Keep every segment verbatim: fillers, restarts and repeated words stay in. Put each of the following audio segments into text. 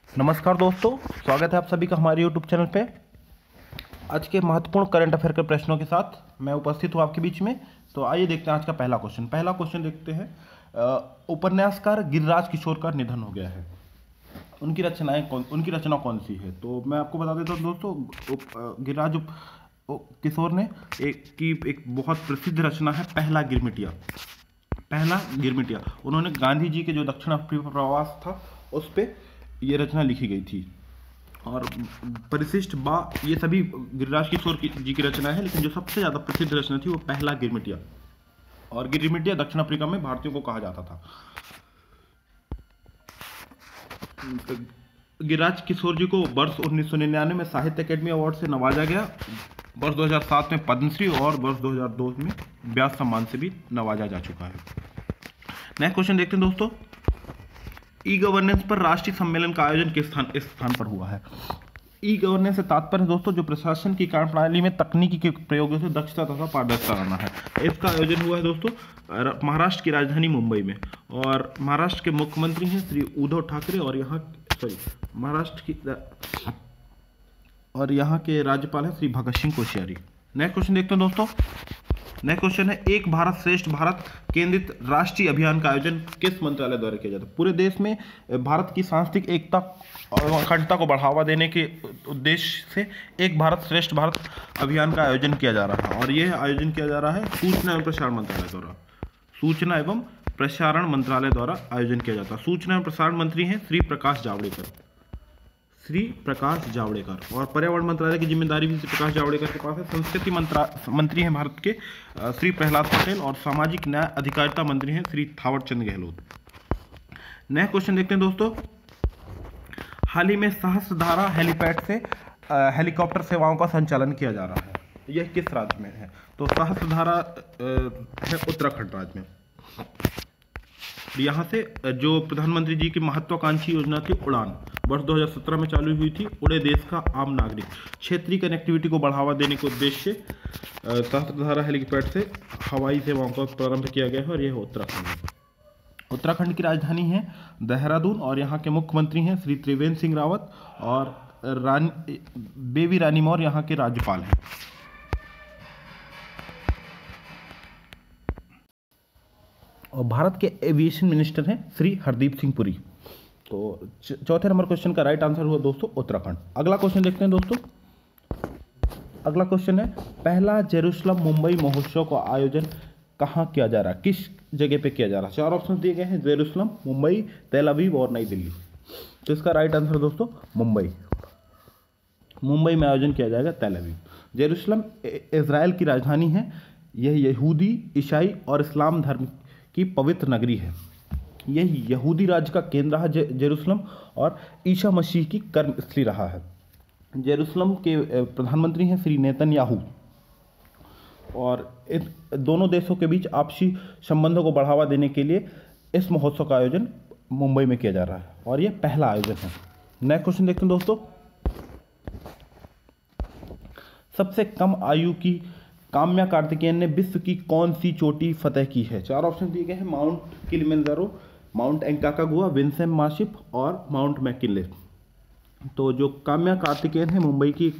नमस्कार दोस्तों, स्वागत है आप सभी का हमारे यूट्यूब चैनल पे। आज के महत्वपूर्ण करंट अफेयर के प्रश्नों के साथ मैं उपस्थित हूँ आपके बीच में। तो आइए देखते हैं आज का पहला क्वेश्चन। पहला क्वेश्चन देखते हैं। अ, उपन्यासकार गिरिराज किशोर का निधन हो गया है। उनकी रचनाएं कौन उनकी रचना कौन सी है? तो मैं आपको बता देता हूँ दोस्तों। उप- अ, गिरिराज उप- उप- किशोर ने एक की एक बहुत प्रसिद्ध रचना है पहला गिरमिटिया। पहला गिरमिटिया उन्होंने गांधी जी के जो दक्षिण अफ्रीका प्रवास था उस पे ये रचना लिखी गई थी। और परिशिष्ट बा ये सभी गिरिराज किशोर की जी की रचना है, लेकिन जो सबसे ज़्यादा प्रसिद्ध रचना थी वो पहला गिरमिटिया। और गिरमिटिया दक्षिण अफ्रीका में भारतीयों को कहा जाता था। गिरिराज किशोर जी को वर्ष उन्नीस सौ निन्यानवे में साहित्य अकेडमी अवार्ड से नवाजा गया। वर्ष दो हज़ार सात में पद्मश्री और वर्ष दो हज़ार दो में व्यास सम्मान से भी नवाजा जा चुका है। नेक्स्ट क्वेश्चन देखते हैं दोस्तों। ई गवर्नेंस पर राष्ट्रीय सम्मेलन का आयोजन किस स्थान इस स्थान पर हुआ है? ई गवर्नेंस से तात्पर्य दोस्तों जो प्रशासन की कार्य प्रणाली में तकनीकी के प्रयोगों से दक्षता तथा पारदर्शिता लाना है। इसका आयोजन हुआ है दोस्तों महाराष्ट्र की राजधानी मुंबई में। और महाराष्ट्र के मुख्यमंत्री हैं श्री उद्धव ठाकरे और यहाँ सॉरी महाराष्ट्र की और यहाँ के राज्यपाल हैं श्री भगत सिंह कोश्यारी। नेक्स्ट क्वेश्चन देखते हैं दोस्तों। नेक्स्ट क्वेश्चन है, एक भारत श्रेष्ठ भारत केंद्रित राष्ट्रीय अभियान का आयोजन किस मंत्रालय द्वारा किया जाता है? पूरे देश में भारत की सांस्कृतिक एकता और अखंडता को बढ़ावा देने के उद्देश्य से एक भारत श्रेष्ठ भारत अभियान का आयोजन किया जा रहा है। और यह आयोजन किया जा रहा है सूचना एवं प्रसारण मंत्रालय द्वारा सूचना एवं प्रसारण मंत्रालय द्वारा आयोजन किया जाता है। सूचना एवं प्रसारण मंत्री हैं श्री प्रकाश जावड़ेकर श्री प्रकाश जावड़ेकर और पर्यावरण मंत्रालय की जिम्मेदारी भी श्री प्रकाश जावड़ेकर के पास है। संस्कृति मंत्रा मंत्री हैं भारत के श्री प्रहलाद पटेल और सामाजिक न्याय अधिकारिता मंत्री हैं श्री थावर चंद गहलोत। नेक्स्ट क्वेश्चन देखते हैं दोस्तों। हाल ही में सहस्त्रधारा हेलीपैड से हेलीकॉप्टर सेवाओं का संचालन किया जा रहा है। यह किस राज्य में है? तो सहस्त्रधारा है उत्तराखंड राज्य में। यहाँ से जो प्रधानमंत्री जी की महत्वाकांक्षी योजना थी उड़ान, वर्ष दो हज़ार सत्रह में चालू हुई थी। उड़े देश का आम नागरिक, क्षेत्रीय कनेक्टिविटी को बढ़ावा देने के उद्देश्य से सहस्त्रधारा हेलीपैड से हवाई सेवाओं का प्रारंभ किया गया है। और यह उत्तराखंड है। उत्तराखंड की राजधानी है देहरादून और यहाँ के मुख्यमंत्री हैं श्री त्रिवेंद्र सिंह रावत और रानी बेबी रानी मौर्य यहाँ के राज्यपाल हैं। और भारत के एविएशन मिनिस्टर हैं श्री हरदीप सिंह पुरी। तो चौथे नंबर क्वेश्चन का राइट आंसर हुआ दोस्तों उत्तराखंड। अगला क्वेश्चन देखते हैं दोस्तों। अगला क्वेश्चन है, पहला जेरूसलम मुंबई महोत्सव का आयोजन कहाँ किया जा रहा है? किस जगह पे किया जा रहा है? चार ऑप्शन दिए गए हैं, जेरूसलम, मुंबई, तेल अवीव और नई दिल्ली। तो इसका राइट आंसर दोस्तों मुंबई मुंबई में आयोजन किया जाएगा तेल अवीव। जेरूसलम इजराइल की राजधानी है। यह यहूदी, ईसाई और इस्लाम धर्म की पवित्र नगरी है। यह यहूदी राज्य का केंद्र है जे, जेरूसलम और ईसा मसीह की कर्मस्थली रहा है। जेरूसलम के प्रधानमंत्री हैं श्री नेतन्याहू। और इन दोनों देशों के बीच आपसी संबंधों को बढ़ावा देने के लिए इस महोत्सव का आयोजन मुंबई में किया जा रहा है और यह पहला आयोजन है। नेक्स्ट क्वेश्चन देखते हैं दोस्तों। सबसे कम आयु की काम्या कार्तिकेयन ने विश्व की कौन सी चोटी फतेह की है? चार ऑप्शन दिए गए हैं, Mount Kilimanjaro, Mount Aconcagua, Vinson Massif और माउंट मैकिनले। तो जो काम्या कार्तिकेयन है मुंबई की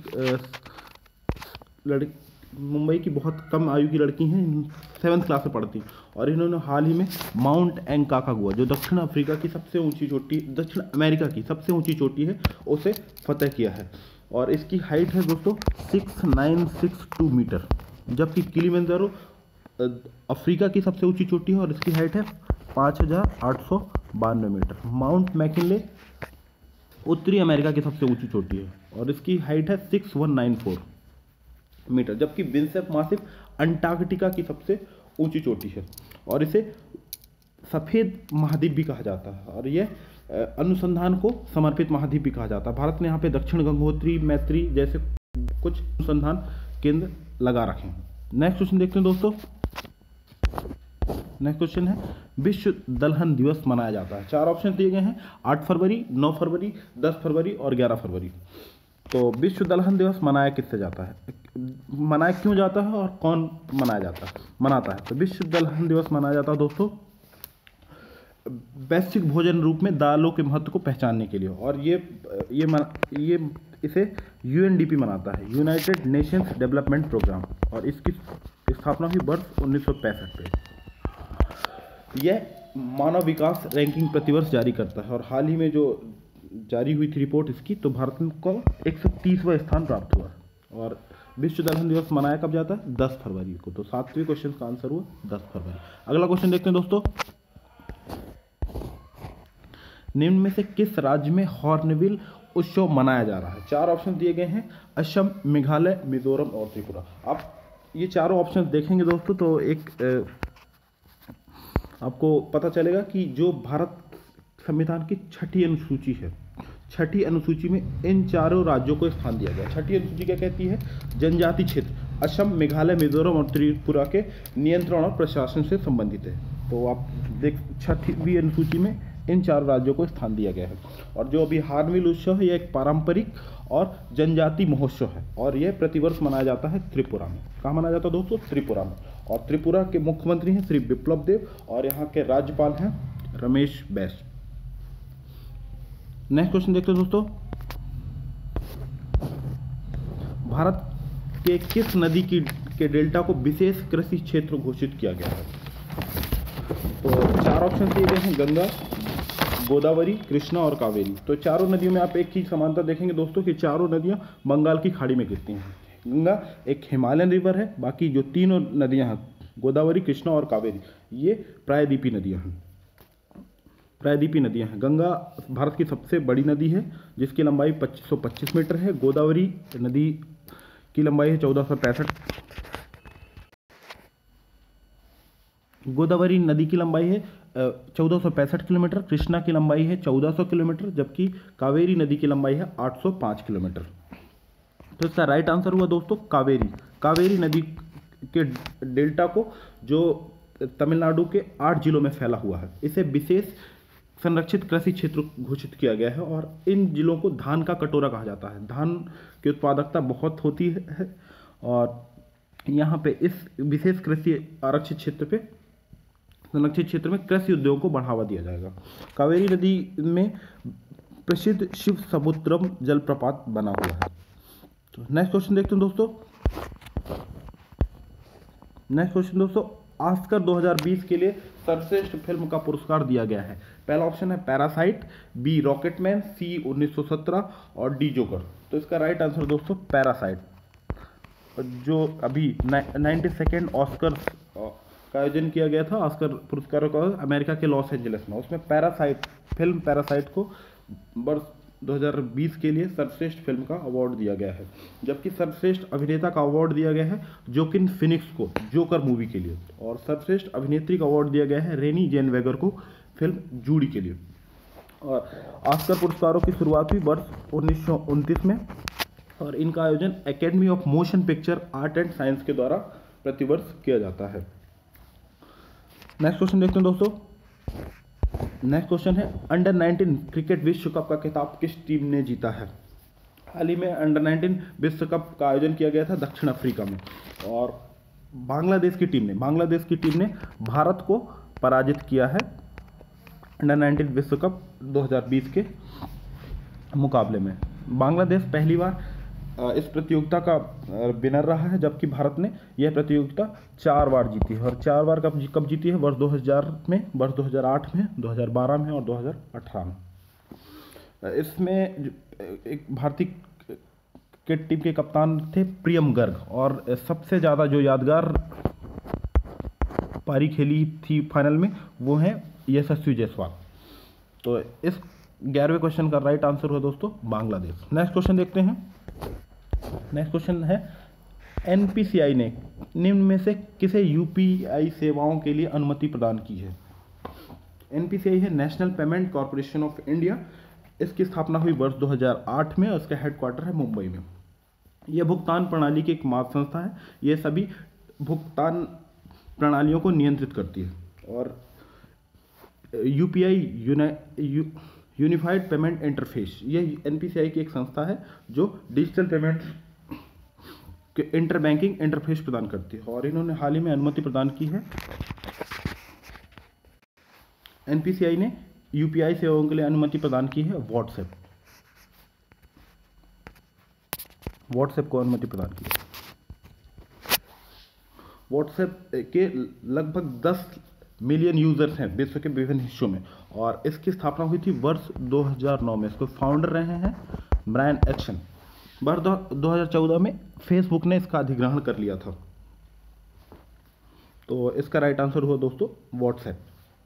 लड़की मुंबई की बहुत कम आयु की लड़की हैं, सेवन्थ क्लास में पढ़ती और इन्होंने हाल ही में माउंट एंकाकागुआ जो दक्षिण अफ्रीका की सबसे ऊंची चोटी दक्षिण अमेरिका की सबसे ऊंची चोटी है उसे फतेह किया है। और इसकी हाइट है दोस्तों six nine six two metre, जबकि किलिमंजारो अफ्रीका की सबसे ऊंची चोटी है और इसकी हाइट है पाँच हज़ार आठ सौ बानवे मीटर। माउंट मैकिनले उत्तरी अमेरिका की सबसे ऊंची चोटी है और इसकी हाइट है six one nine four metre, जबकि विंसेप मासिप अंटार्कटिका की सबसे ऊंची चोटी है और इसे सफ़ेद महाद्वीप भी कहा जाता है और यह अनुसंधान को समर्पित महाद्वीप भी कहा जाता है। भारत ने यहाँ पे दक्षिण गंगोत्री, मैत्री जैसे कुछ अनुसंधान केंद्र लगा रखे हैं। नेक्स्ट क्वेश्चन देखते हैं दोस्तों। नेक्स्ट क्वेश्चन है, विश्व दलहन दिवस मनाया जाता है। चार ऑप्शन दिए गए हैं, आठ फरवरी, नौ फरवरी, दस फरवरी और ग्यारह फरवरी। तो विश्व दलहन दिवस मनाया किससे जाता है, मनाया क्यों जाता है और कौन मनाया जाता है मनाता है? तो विश्व दलहन दिवस मनाया जाता है दोस्तों वैश्विक भोजन रूप में दालों के महत्व को पहचानने के लिए। और ये ये मन, ये इसे यू एन डी पी मनाता है, यूनाइटेड नेशंस डेवलपमेंट प्रोग्राम, और इसकी स्थापना हुई वर्ष उन्नीस सौ पैंसठ पे। यह मानव विकास रैंकिंग प्रतिवर्ष जारी करता है, और हाल ही में जो जारी हुई थी रिपोर्ट इसकी, तो भारत को एक सौ तीसवां स्थान प्राप्त हुआ। और विश्व दलहन दिवस मनाया कब जाता है? दस फरवरी को। तो सातवें क्वेश्चन का आंसर हुआ दस फरवरी। अगला क्वेश्चन देखते हैं दोस्तों, निम्न में से किस राज्य में हॉर्नबिल उत्सव मनाया जा रहा है? चार ऑप्शन दिए गए हैं, असम, मेघालय, मिजोरम और त्रिपुरा। आप ये चारों ऑप्शन देखेंगे दोस्तों तो एक आपको पता चलेगा कि जो भारत संविधान की छठी अनुसूची है, छठी अनुसूची में इन चारों राज्यों को स्थान दिया गया। छठी अनुसूची क्या कहती है? जनजाति क्षेत्र असम, मेघालय, मिजोरम और त्रिपुरा के नियंत्रण और प्रशासन से संबंधित है। तो आप देख, छठवीं अनुसूची में इन चार राज्यों को स्थान दिया गया है। और जो अभी हॉर्नबिल उत्सव है, यह एक पारंपरिक और जनजाति महोत्सव है, और यह प्रतिवर्ष मनाया जाता है त्रिपुरा में। कहाँ मनाया जाता है दोस्तों? त्रिपुरा में। और त्रिपुरा के मुख्यमंत्री हैं श्री बिप्लब देव, और यहाँ के राज्यपाल हैं रमेश बैस। नेक्स्ट क्वेश्चन देखते हैं दोस्तों, भारत के किस नदी की के डेल्टा को विशेष कृषि क्षेत्र घोषित किया गया है? तो चार ऑप्शन दिए गए हैं, गंगा, गोदावरी, कृष्णा और कावेरी। तो चारों नदियों में आप एक चीज समानता देखेंगे दोस्तों कि चारों नदियां बंगाल की खाड़ी में गिरती हैं। गंगा एक हिमालयन रिवर है, बाकी जो तीनों नदियां हैं, गोदावरी, कृष्णा और कावेरी, ये प्रायद्वीपीय नदियां हैं। प्रायद्वीपीय नदियां हैं। गंगा भारत की सबसे बड़ी नदी है, जिसकी लंबाई पच्चीस सौ पच्चीस मीटर है। गोदावरी नदी की लंबाई है चौदह सौ पैंसठ गोदावरी नदी की लंबाई है चौदह सौ पैंसठ किलोमीटर। कृष्णा की लंबाई है चौदह सौ किलोमीटर, जबकि कावेरी नदी की लंबाई है आठ सौ पाँच किलोमीटर। तो इसका राइट आंसर हुआ दोस्तों कावेरी। कावेरी नदी के डेल्टा को जो तमिलनाडु के आठ जिलों में फैला हुआ है, इसे विशेष संरक्षित कृषि क्षेत्र घोषित किया गया है। और इन जिलों को धान का कटोरा कहा जाता है। धान की उत्पादकता बहुत होती है, और यहाँ पे इस विशेष कृषि आरक्षित क्षेत्र पे संरक्षित क्षेत्र में कृषि उद्योग को बढ़ावा दिया जाएगा। कावेरी नदी में प्रसिद्ध शिव समुद्रम जलप्रपात बना हुआ है। तो नेक्स्ट क्वेश्चन देखते हैं दोस्तों। नेक्स्ट क्वेश्चन दोस्तों, ऑस्कर दो हज़ार बीस के लिए सर्वश्रेष्ठ फिल्म का पुरस्कार दिया गया है। पहला ऑप्शन है पैरासाइट, बी रॉकेटमैन, सी उन्नीस सौ सत्रह और डी जोकर। तो इसका राइट आंसर दोस्तों पैरासाइट। जो अभी नाइन्टी सेकेंड ऑस्कर का आयोजन किया गया था, ऑस्कर पुरस्कारों का, अमेरिका के लॉस एंजलिस में, उसमें पैरासाइट फिल्म पैरासाइट को वर्ष दो हज़ार बीस के लिए सर्वश्रेष्ठ फिल्म का अवार्ड दिया गया है। जबकि सर्वश्रेष्ठ अभिनेता का अवार्ड दिया गया है जोकिन फिनिक्स को जोकर मूवी के लिए, और सर्वश्रेष्ठ अभिनेत्री का अवार्ड दिया गया है रेनी जेनवेगर को फिल्म जूडी के लिए। और ऑस्कर पुरस्कारों की शुरुआत हुई वर्ष उन्नीस सौ उनतीस में, और इनका आयोजन Academy of Motion Picture Art and Science के द्वारा प्रतिवर्ष किया जाता है। नेक्स्ट क्वेश्चन देखते हैं दोस्तों। नेक्स्ट क्वेश्चन है, अंडर नाइनटीन क्रिकेट विश्व कप का खिताब किस टीम ने जीता है? हाल ही में अंडर नाइनटीन विश्व कप का आयोजन किया गया था दक्षिण अफ्रीका में, और बांग्लादेश की टीम ने बांग्लादेश की टीम ने भारत को पराजित किया है अंडर नाइनटीन विश्व कप दो हज़ार बीस के मुकाबले में। बांग्लादेश पहली बार इस प्रतियोगिता का विनर रहा है, जबकि भारत ने यह प्रतियोगिता चार बार जीती है। और चार बार कब कब जीती है? वर्ष दो हज़ार में, वर्ष दो हज़ार आठ में, दो हज़ार बारह में और दो हज़ार अठारह में। इसमें एक भारतीय क्रिकेट टीम के कप्तान थे प्रियम गर्ग, और सबसे ज़्यादा जो यादगार पारी खेली थी फाइनल में वो है यशस्वी जायसवाल। तो इस ग्यारहवें क्वेश्चन का राइट आंसर हुआ दोस्तों बांग्लादेश। नेक्स्ट क्वेश्चन देखते हैं। नेक्स्ट क्वेश्चन है, एनपीसीआई ने निम्न में से किसे यूपीआई सेवाओं के लिए अनुमति प्रदान की है? एनपीसीआई है National Payment Corporation of India. इसकी स्थापना हुई वर्ष दो हज़ार आठ में, और इसका हेडक्वार्टर है मुंबई में। यह भुगतान प्रणाली की एक मात्र संस्था है। यह सभी भुगतान प्रणालियों को नियंत्रित करती है। और UPI U unified payment interface, यह एनपीसीआई की एक संस्था है जो डिजिटल पेमेंट के इंटर बैंकिंग इंटरफेस प्रदान करती है, और इन्होंने हाल ही में अनुमति प्रदान की है एनपीसीआई ने यूपीआई सेवाओं के लिए अनुमति प्रदान की है? व्हाट्सएप व्हाट्सएप को अनुमति प्रदान की है। व्हाट्सएप के लगभग दस मिलियन यूजर्स हैं विश्व के विभिन्न हिस्सों में, और इसकी स्थापना हुई थी वर्ष दो हज़ार नौ में। इसको फाउंडर रहे हैं ब्रायन एक्शन। वर्ष दो हज़ार चौदह में फेसबुक ने इसका अधिग्रहण कर लिया था। तो इसका राइट आंसर हुआ दोस्तों व्हाट्सएप।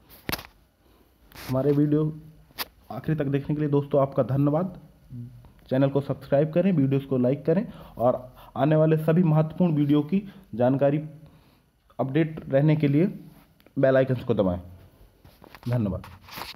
हमारे वीडियो आखिर तक देखने के लिए दोस्तों आपका धन्यवाद। चैनल को सब्सक्राइब करें, वीडियोस को लाइक करें, और आने वाले सभी महत्वपूर्ण वीडियो की जानकारी अपडेट रहने के लिए बेल आइकन को दबाएं। धन्यवाद।